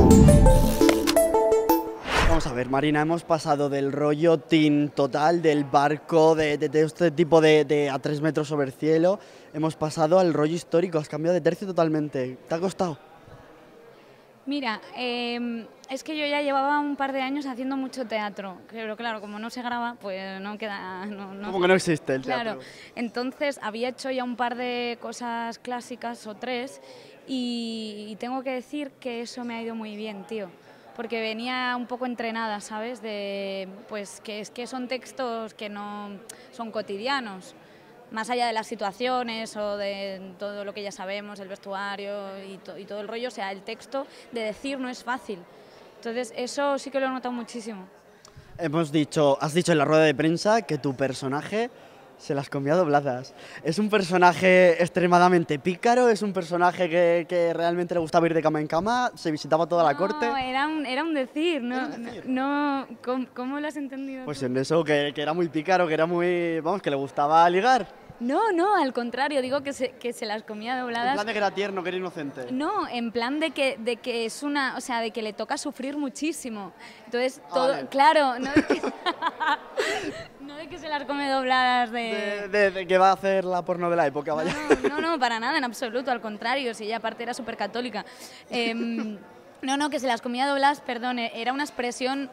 Vamos a ver, Marina, hemos pasado del rollo teen total, del barco, de este tipo de a 3 metros sobre el cielo, hemos pasado al rollo histórico, has cambiado de tercio totalmente. ¿Te ha costado? Mira, es que yo ya llevaba un par de años haciendo mucho teatro, pero claro, como no se graba, pues no queda... Como que no existe el Claro, teatro. entonces había hecho ya un par de cosas clásicas o tres y tengo que decir que eso me ha ido muy bien, tío, porque venía un poco entrenada, ¿sabes? Pues que son textos que no son cotidianos. Más allá de las situaciones o de todo lo que ya sabemos, el vestuario y todo el rollo, o sea, el texto de decir no es fácil. Entonces, eso sí que lo he notado muchísimo. Has dicho en la rueda de prensa que tu personaje se las comía dobladas. ¿Es un personaje extremadamente pícaro? ¿Es un personaje que realmente le gustaba ir de cama en cama? ¿Se visitaba toda la corte? No, era un decir, no, ¿Era un decir? no, ¿cómo lo has entendido Pues tú? en eso, que era muy pícaro, que era muy... Vamos, que le gustaba ligar. No, al contrario, digo que se las comía En dobladas. plan de que era tierno, que era inocente. No, en plan de que es una, o sea, de que le toca sufrir muchísimo. Entonces, todo, vale. claro, no de que, no de que se las come dobladas De que va a hacer la porno de la época, vaya. No, para nada, en absoluto, al contrario, si ella aparte era súper católica. No, que se las comía dobladas, perdón, era una expresión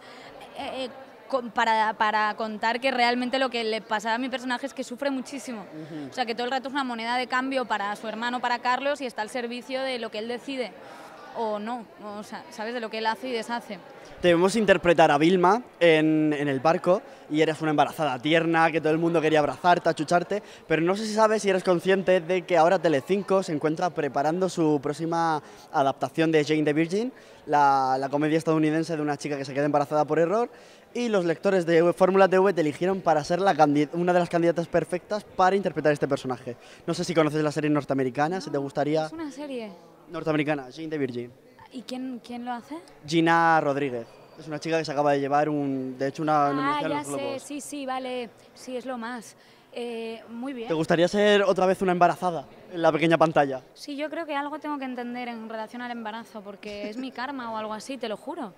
para contar que realmente lo que le pasaba a mi personaje es que sufre muchísimo. O sea, que todo el rato es una moneda de cambio para su hermano, para Carlos, y está al servicio de lo que él decide o no, o sea, ¿sabes? De lo que él hace y deshace. Debemos interpretar a Vilma en el barco y eres una embarazada tierna, que todo el mundo quería abrazarte, achucharte, pero no sé si sabes, si eres consciente de que ahora Telecinco se encuentra preparando su próxima adaptación de Jane the Virgin, la comedia estadounidense de una chica que se queda embarazada por error, y los lectores de Fórmula TV te eligieron para ser una de las candidatas perfectas para interpretar este personaje. No sé si conoces la serie norteamericana, si te gustaría... Es una serie. Norteamericana, Jane the Virgin. ¿Y quién lo hace? Gina Rodríguez. Es una chica que se acaba de llevar de hecho una nominación a Ya los Globos. sé, sí, vale, sí, es lo más. Muy bien. ¿Te gustaría ser otra vez una embarazada en la pequeña pantalla? Sí, yo creo que algo tengo que entender en relación al embarazo, porque es mi karma o algo así, te lo juro.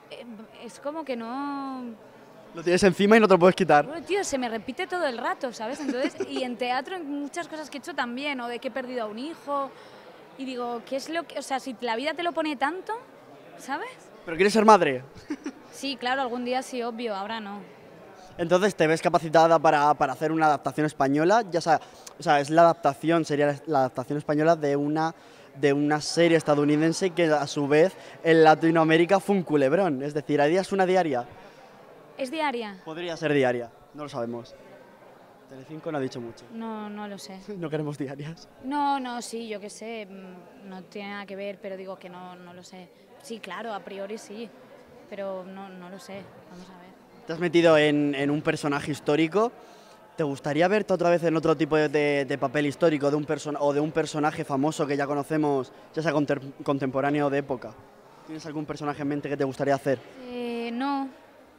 Es como que no... Lo tienes encima y no te lo puedes quitar. Bueno, tío, se me repite todo el rato, ¿sabes? Entonces, y en teatro, en muchas cosas que he hecho también, o de que he perdido a un hijo, y digo, ¿qué es lo que...? O sea, si la vida te lo pone tanto, ¿sabes? ¿Pero quieres ser madre? Sí, claro, algún día sí, obvio, ahora no. Entonces, ¿te ves capacitada para hacer una adaptación española? Es la adaptación, sería la adaptación española de una serie estadounidense que a su vez en Latinoamérica fue un culebrón. Es decir, ¿harías una diaria? ¿Es diaria? Podría ser diaria, no lo sabemos. Telecinco no ha dicho mucho. No lo sé. No queremos diarias. No, sí, yo qué sé, no tiene nada que ver, pero digo que no lo sé. Sí, claro, a priori sí, pero no lo sé, vamos a ver. Te has metido en un personaje histórico. ¿Te gustaría verte otra vez en otro tipo de papel histórico o de un personaje famoso que ya conocemos, ya sea contemporáneo o de época? ¿Tienes algún personaje en mente que te gustaría hacer? No,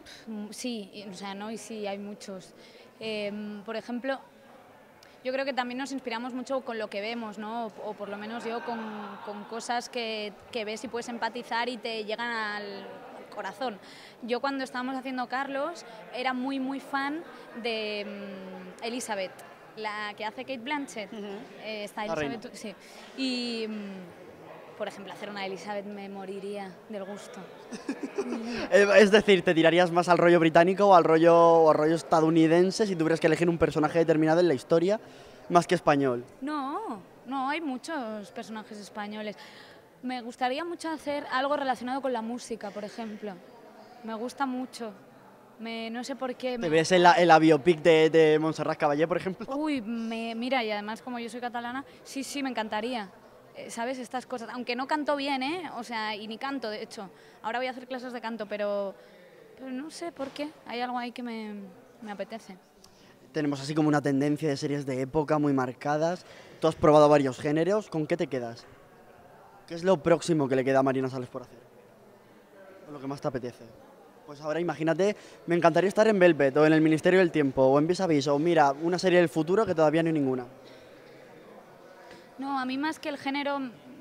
sí, o sea, no y sí, hay muchos. Por ejemplo, yo creo que también nos inspiramos mucho con lo que vemos, ¿no? O por lo menos yo con cosas que ves y puedes empatizar y te llegan al corazón. Yo cuando estábamos haciendo Carlos era muy fan de Elizabeth, la que hace Kate Blanchett. Está Elizabeth, sí. Y, por ejemplo, hacer una Elizabeth me moriría del gusto. Es decir, ¿te tirarías más al rollo británico o al rollo estadounidense si tuvieras que elegir un personaje determinado en la historia más que español? No, hay muchos personajes españoles. Me gustaría mucho hacer algo relacionado con la música, por ejemplo. Me gusta mucho. No sé por qué. ¿Te ves en la biopic de Montserrat Caballé, por ejemplo? Uy, mira, y además como yo soy catalana, sí, me encantaría. ¿Sabes? Estas cosas. Aunque no canto bien, ¿eh? O sea, y ni canto, de hecho. Ahora voy a hacer clases de canto, pero no sé por qué. Hay algo ahí que me apetece. Tenemos así como una tendencia de series de época muy marcadas. Tú has probado varios géneros. ¿Con qué te quedas? ¿Qué es lo próximo que le queda a Marina Sales por hacer? ¿O lo que más te apetece? Pues ahora imagínate, me encantaría estar en Velvet o en el Ministerio del Tiempo o en Vis a Vis o mira, una serie del futuro que todavía no hay ninguna. No, a mí más que el género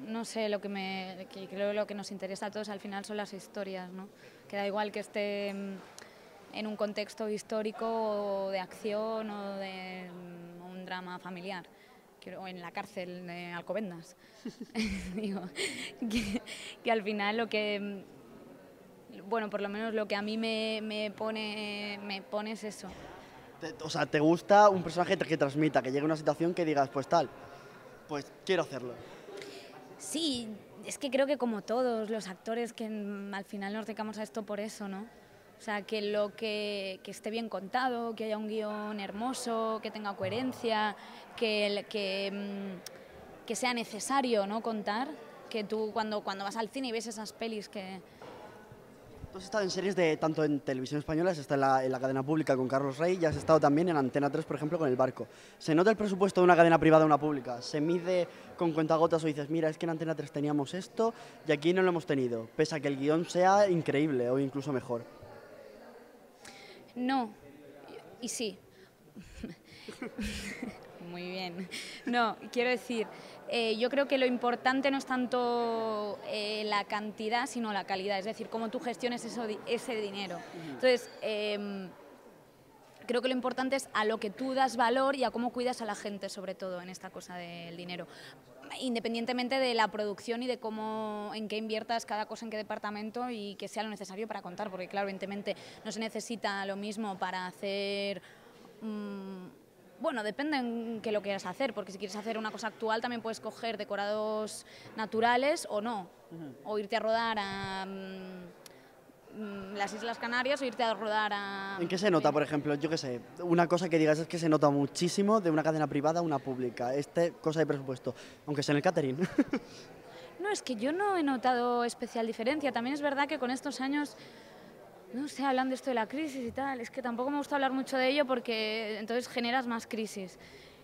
no sé, que creo lo que nos interesa a todos al final son las historias, ¿no? Que da igual que esté en un contexto histórico o de acción o de un drama familiar, o en la cárcel de Alcobendas. Digo, que al final lo que, bueno, por lo menos lo que a mí me pone es eso. O sea, ¿te gusta un personaje que transmita, que llegue a una situación que digas, pues tal, pues quiero hacerlo? Sí, es que creo que como todos los actores que al final nos dedicamos a esto por eso, ¿no? O sea, que esté bien contado, que haya un guión hermoso, que tenga coherencia, que sea necesario, ¿no? Contar, que tú cuando vas al cine y ves esas pelis que... Tú has estado en series tanto en televisión española, has estado en la cadena pública con Carlos Rey, y has estado también en Antena 3, por ejemplo, con El Barco. ¿Se nota el presupuesto de una cadena privada a una pública? ¿Se mide con cuentagotas o dices, mira, es que en Antena 3 teníamos esto y aquí no lo hemos tenido, pese a que el guión sea increíble o incluso mejor? No, y sí. Muy bien. No, quiero decir, yo creo que lo importante no es tanto la cantidad, sino la calidad, es decir, cómo tú gestiones ese dinero. Entonces, creo que lo importante es a lo que tú das valor y a cómo cuidas a la gente, sobre todo en esta cosa del dinero. Independientemente de la producción y de en qué inviertas cada cosa, en qué departamento y que sea lo necesario para contar, porque claro, evidentemente no se necesita lo mismo para hacer... bueno, depende en qué lo quieras hacer, porque si quieres hacer una cosa actual también puedes coger decorados naturales o no, o irte a rodar a las Islas Canarias o irte a rodar a... ¿En qué se nota, por ejemplo? Yo qué sé, una cosa que digas es que se nota muchísimo de una cadena privada a una pública, cosa de presupuesto, aunque sea en el catering. No, es que yo no he notado especial diferencia, también es verdad que con estos años... No sé, hablan de esto de la crisis y tal, es que tampoco me gusta hablar mucho de ello porque entonces generas más crisis.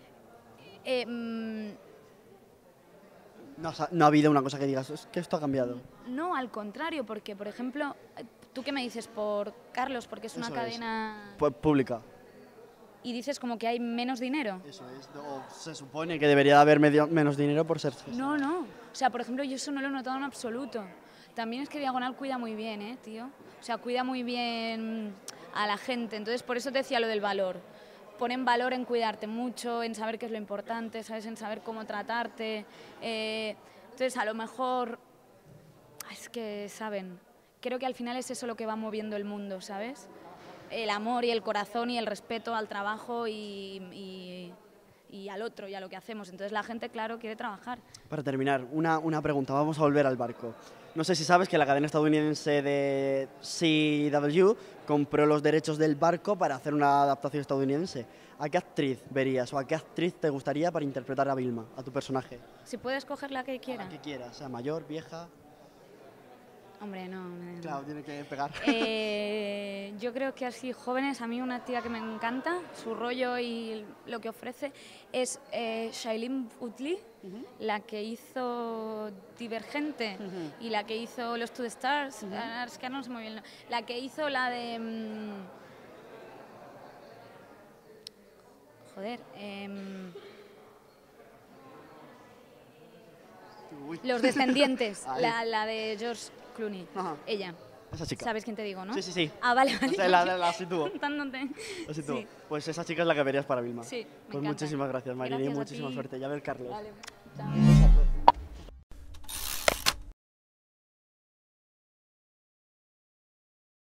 No ha habido una cosa que digas, es que esto ha cambiado. No, al contrario, porque, por ejemplo, ¿tú qué me dices por Carlos? Porque es una cadena... Pues pública. Y dices como que hay menos dinero. Eso es, o se supone que debería haber menos dinero por ser... No, no, o sea, por ejemplo, yo eso no lo he notado en absoluto. También es que Diagonal cuida muy bien, tío. O sea, cuida muy bien a la gente. Entonces, por eso te decía lo del valor. Ponen valor en cuidarte mucho, en saber qué es lo importante, ¿sabes? En saber cómo tratarte. Entonces, a lo mejor... Es que, ¿saben? Creo que al final es eso lo que va moviendo el mundo, ¿sabes? El amor y el corazón y el respeto al trabajo y al otro y a lo que hacemos. Entonces, la gente, claro, quiere trabajar. Para terminar, una pregunta. Vamos a volver al Barco. No sé si sabes que la cadena estadounidense de CW compró los derechos del Barco para hacer una adaptación estadounidense. ¿A qué actriz verías o a qué actriz te gustaría para interpretar a Vilma, a tu personaje? Si puedes coger la que quieras. La que quieras, sea mayor, vieja... Hombre, no. Claro, tiene que pegar. Yo creo que así, jóvenes, a mí una tía que me encanta, su rollo y lo que ofrece, es Shailene Woodley, la que hizo Divergente y la que hizo Los to the Stars, es que no sé muy bien, la que hizo la de... Los Descendientes, la de George Clooney, ella. Esa chica. ¿Sabes quién te digo, no? Sí, sí, sí. Ah, vale, vale. O sea, la sitúo. Contándote. La sitúo. Sí. Pues esa chica es la que verías para Vilma. Sí, me pues encanta. muchísimas gracias, Marini, Gracias a muchísima ti. suerte. Ya ver, Carlos. Vale, chao.